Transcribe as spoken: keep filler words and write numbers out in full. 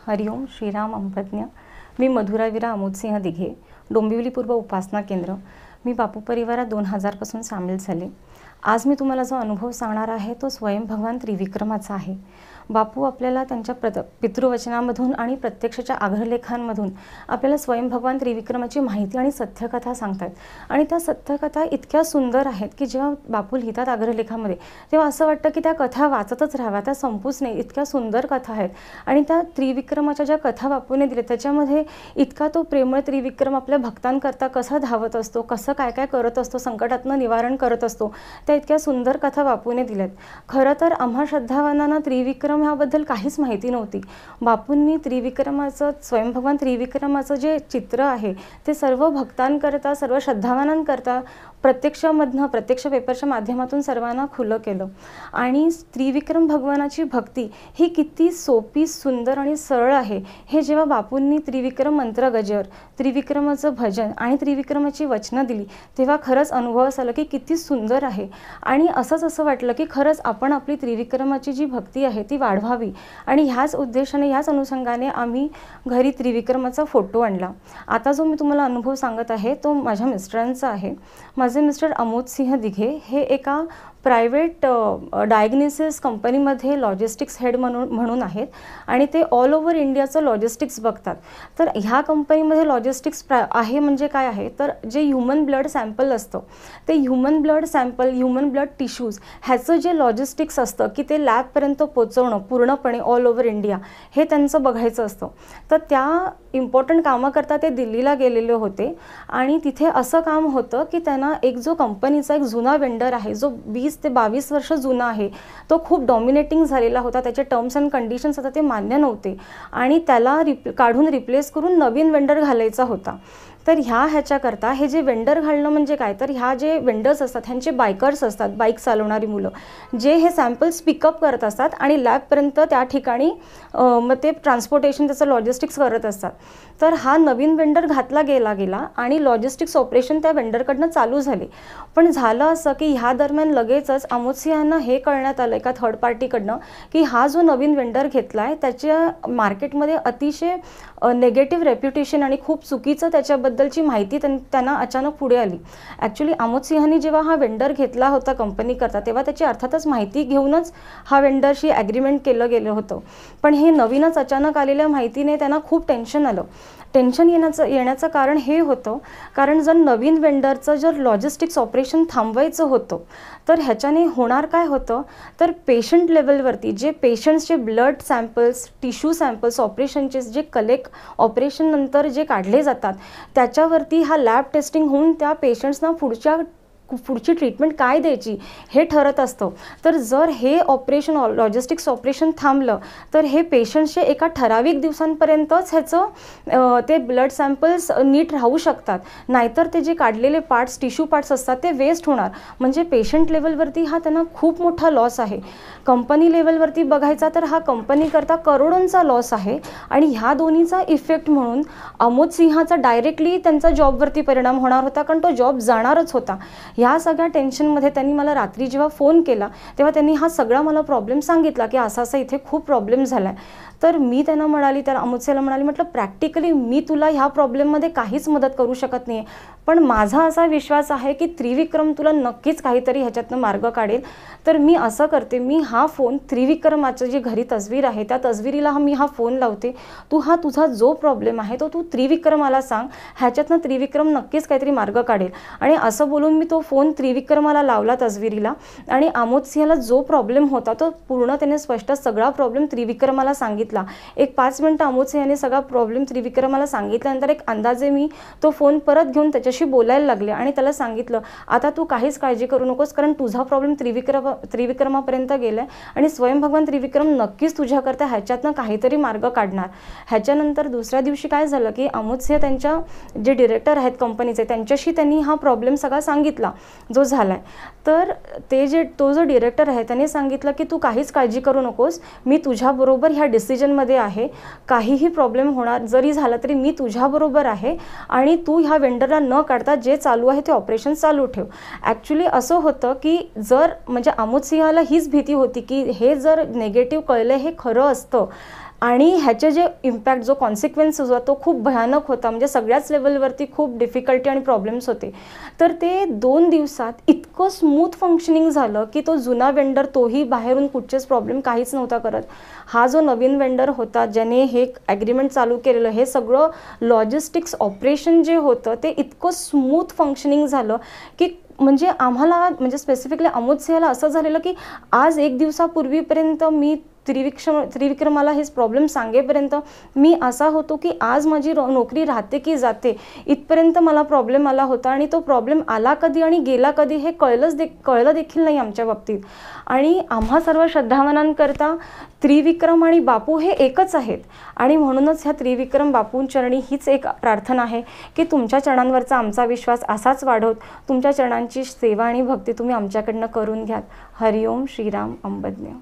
हरिओम श्रीराम अंपज्ञ। मी मधुरावीरा अमोदसिंह दिघे, डोंबिवली पूर्व उपासना केंद्र। मी बापू परिवारात दोन हजार पासून सामील झाले। आज मी तुम्हाला जो अनुभव सांगणार आहे तो स्वयं भगवान त्रिविक्रमाचा आहे। बापू आपल्याला त्यांच्या प्रत पितृवचनामधून आणि प्रत्यक्षाच्या आग्रलेखांमधून आपल्याला स्वयं भगवान त्रिविक्रमाची माहिती आणि सत्यकथा सांगतात। आणि त्या सत्यकथा इतक्या सुंदर आहेत की जेव्हा बापू लिहितात आग्रलेखामध्ये तेव्हा असं वाटतं की त्या कथा वाचतच राहाव्या, त्या संपूच नाही, इतक्या सुंदर कथा आहेत। आणि त्या त्रिविक्रमाच्या ज्या कथा बापूने दिल्या त्याच्यामध्ये इतका तो प्रेमळ त्रिविक्रम आपल्या भक्तांकरता कसा धावत असतो, कसं काय काय करत असतो, संकटातनं निवारण करत असतो, त्या इतक्या सुंदर कथा बापूने दिल्यात। खरं तर आम्हा श्रद्धावानांना त्रिविक्रम ह्याबद्दल काहीच माहिती नव्हती। बापूंनी त्रिविक्रमाचं स्वयं भगवान त्रिविक्रमाचं जे चित्र आहे ते सर्व भक्तांकरता, सर्व श्रद्धावानांकरता प्रत्यक्षमधनं प्रत्यक्ष पेपरच्या माध्यमातून सर्वांना खुलं केलं। आणि त्रिविक्रम भगवानाची भक्ती ही किती सोपी, सुंदर आणि सरळ आहे हे जेव्हा बापूंनी त्रिविक्रम मंत्र गजर, त्रिविक्रमाचं भजन आणि त्रिविक्रमाची वचनं दिली तेव्हा खरंच अनुभव आला की किती सुंदर आहे। आणि असंच असं वाटलं की खरंच आपण आपली त्रिविक्रमाची जी भक्ती आहे ती वाढवावी। आणि ह्याच उद्देशाने, ह्याच अनुषंगाने आम्ही घरी त्रिविक्रमाचा फोटो आणला। आता जो मी तुम्हाला अनुभव सांगत आहे तो माझ्या मिस्टरांचा आहे। माझे मिस्टर अमोदसिंह दिघे हे एका प्रायव्हेट डायग्नोसिस कंपनीमध्ये लॉजिस्टिक्स हेड म्हणून म्हणून आहेत आणि ते ऑल ओव्हर इंडियाचं लॉजिस्टिक्स बघतात। तर ह्या कंपनीमध्ये लॉजिस्टिक्स आहे म्हणजे काय आहे तर जे ह्युमन ब्लड सॅम्पल असतं ते human blood sample, human blood tissues ह्याचं जे लॉजिस्टिक्स असतं की ते लॅबपर्यंत पोचवणं पूर्णपणे ऑल ओव्हर इंडिया हे त्यांचं बघायचं असतं। तर त्या इम्पॉर्टंट कामाकरता ते दिल्लीला गेलेले होते आणि तिथे असं काम होतं की त्यांना एक जो कंपनीचा एक जुना वेंडर आहे जो वीस ते बावीस वर्ष जुना आहे तो खूप डॉमिनेटिंग झालेला होता, त्याचे टर्म्स अँड कंडिशन्स आता ते मान्य नव्हते आणि त्याला रिप काढून रिप्लेस करून नवीन वेंडर घालायचा होता। तर ह्या ह्याच्याकरता हे जे वेंडर घालणं म्हणजे काय तर ह्या जे वेंडर्स असतात ह्यांचे बायकर्स असतात, बाईक चालवणारी मुलं जे हे सॅम्पल्स पिकअप करत असतात आणि लॅबपर्यंत त्या ठिकाणी मग ते ट्रान्सपोर्टेशन त्याचं लॉजिस्टिक्स करत असतात। तर हा नवीन वेंडर घातला गेला गेला आणि लॉजिस्टिक्स ऑपरेशन त्या वेंडरकडनं चालू झाले। पण झालं असं की ह्या दरम्यान लगेचच अमोदसिंहांना हे कळण्यात आलं एका थर्ड पार्टीकडनं की हा जो नवीन वेंडर घेतला आहे त्याच्या मार्केटमध्ये अतिशय नेगेटिव्ह रेप्युटेशन आणि खूप चुकीचं त्याच्याबद्दलची माहिती त्यांना अचानक पुढे आली। ॲक्च्युली अमोदसिंहांनी जेव्हा हा वेंडर घेतला होता कंपनीकरता तेव्हा त्याची अर्थातच माहिती घेऊनच हा वेंडरशी ॲग्रीमेंट केलं गेलं होतं। पण हे नवीनच अचानक आलेल्या माहितीने त्यांना खूप टेन्शन आलं। टेन्शन येण्याचं येण्याचं कारण हे होतं कारण जर नवीन वेंडरचं जर लॉजिस्टिक्स ऑपरेशन थांबवायचं होतं तर ह्याच्याने होणार काय होतं तर पेशंट लेवलवरती जे पेशंट्सचे ब्लड सॅम्पल्स, टिश्यू सॅम्पल्स ऑपरेशनचे जे कलेक्ट ऑपरेशननंतर जे काढले जातात त्याच्यावरती हा लॅब टेस्टिंग होऊन त्या पेशंट्सना पुढच्या पुढची ट्रीटमेंट काय द्यायची हे ठरत असतं। तर जर हे ऑपरेशन लॉजिस्टिक्स ऑपरेशन थांबलं तर हे पेशंट्सचे एका ठराविक दिवसांपर्यंतच ह्याचं ते ब्लड सॅम्पल्स नीट राहू शकतात, नाहीतर ते जे काढलेले पार्ट्स, टिश्यू पार्ट्स असतात ते वेस्ट होणार। म्हणजे पेशंट लेवलवरती हा त्यांना खूप मोठा लॉस आहे। कंपनी लेवलवरती बघायचा तर हा कंपनीकरता करोडोंचा लॉस आहे आणि ह्या दोन्हीचा इफेक्ट म्हणून अमोदसिंहाचा डायरेक्टली त्यांचा जॉबवरती परिणाम होणार होता कारण तो जॉब जाणारच होता। ह्या सगळ्या टेन्शनमध्ये त्यांनी मला रात्री जेव्हा फोन केला तेव्हा त्यांनी हा सगळा मला प्रॉब्लेम सांगितला की असा असा इथे खूप प्रॉब्लेम झाला आहे। तर मी त्यांना म्हणाली, तर अमोदसिंहाला म्हणाली म्हटलं प्रॅक्टिकली मी तुला ह्या प्रॉब्लेममध्ये काहीच मदत करू शकत नाही, पण माझा असा विश्वास आहे की त्रिविक्रम तुला नक्कीच काहीतरी ह्याच्यातनं मार्ग काढेल। तर मी असं करते, मी हा फोन त्रिविक्रमाचं जी घरी तस्वीर आहे त्या तस्वीरीला मी हा फोन लावते, तू हा तुझा जो प्रॉब्लेम आहे तो तू त्रिविक्रमाला सांग, ह्याच्यातनं त्रिविक्रम नक्कीच काहीतरी मार्ग काढेल। आणि असं बोलून मी तो फोन त्रिविक्रमाला लावला तस्वीरीला आणि अमोदसिंहाला जो प्रॉब्लेम होता तो पूर्ण त्याने स्पष्ट सगळा प्रॉब्लेम त्रिविक्रमाला सांगितला। एक पाच मिनटं अमोदसिंहाने सगळा प्रॉब्लेम त्रिविक्रमाला सांगितल्यानंतर एक अंदाजे मी तो फोन परत घेऊन त्याच्याशी बोलायला लागले आणि त्याला सांगितलं आता तू काहीच काळजी करू नकोस कारण तुझा प्रॉब्लेम त्रिविक्रम त्रिविक्रमापर्यंत गेलाय आणि स्वयं भगवान त्रिविक्रम नक्कीच तुझ्याकरता ह्याच्यातनं काहीतरी मार्ग काढणार। ह्याच्यानंतर दुसऱ्या दिवशी काय झालं की अमोदसिंह त्यांच्या जे डिरेक्टर आहेत कंपनीचे त्यांच्याशी त्यांनी हा प्रॉब्लेम सगळा सांगितला जो झालाय। तर ते जे तो जो डिरेक्टर आहे त्याने सांगितलं की तू काहीच काळजी करू नकोस, मी तुझ्याबरोबर ह्या डिसिजनमध्ये आहे, काहीही प्रॉब्लेम होणार जरी झाला तरी मी तुझ्याबरोबर आहे आणि तू ह्या वेंडरला न काढता जे चालू आहे ते ऑपरेशन चालू ठेव। ॲक्च्युली असं होतं की जर म्हणजे अमोदसिंहाला हीच भीती होती की हे जर नेगेटिव्ह कळलं हे खरं असतं आणि ह्याचे जे इम्पॅक्ट जो कॉन्सिक्वेन्स होता तो खूप भयानक होता, म्हणजे सगळ्याच लेवलवरती खूप डिफिकल्टी आणि प्रॉब्लेम्स होते. तर ते दोन दिवसात इतकं स्मूथ फंक्शनिंग झालं की तो जुना वेंडर तोही बाहेरून कुठचेच प्रॉब्लेम काहीच नव्हता करत. हा जो नवीन वेंडर होता ज्याने हे ॲग्रीमेंट चालू केलेलं, हे सगळं लॉजिस्टिक्स ऑपरेशन जे होतं ते इतकं स्मूथ फंक्शनिंग झालं की म्हणजे आम्हाला, म्हणजे स्पेसिफिकली अमोद सिंहाला असं झालेलं की आज एक दिवसापूर्वीपर्यंत मी त्रिविक्रम त्रिविक्रमाला हे प्रॉब्लेम सांगेपर्यंत मी असा होतो की आज माझी नोकरी राहते की जाते इथपर्यंत मला प्रॉब्लेम आला होता. आणि तो प्रॉब्लेम आला कधी आणि गेला कधी हे कळलंच दे कळलं देखील नाही आमच्या बाबतीत. आणि आम्हा सर्व श्रद्धावानांकरता त्रिविक्रम आणि बापू हे एकच आहेत. आणि म्हणूनच ह्या त्रिविक्रम बापूंचरणी हीच एक प्रार्थना आहे की तुमच्या चरणांवरचा आमचा विश्वास असाच वाढवत तुमच्या चरणांची सेवा आणि भक्ती तुम्ही आमच्याकडनं करून घ्यात. हरिओम श्रीराम अंबज्ञ.